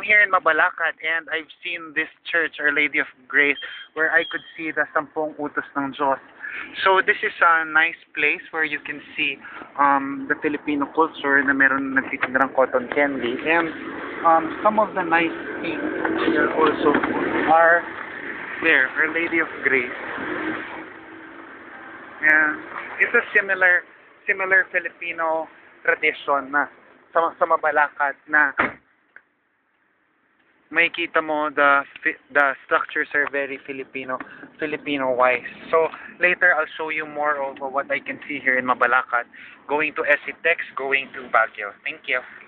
here in Mabalacat and I've seen this church, Our Lady of Grace, where I could see the Sampung Utos ng Diyos. So this is a nice place where you can see the Filipino culture na meron nagtitindrang cotton candy. And some of the nice things here also are there, Our Lady of Grace. And it's a similar Filipino tradition na sa Mabalacat na makikita mo the structures are very Filipino wise. So later I'll show you more of what I can see here in Mabalacat, going to Esitex, going to Baguio. Thank you.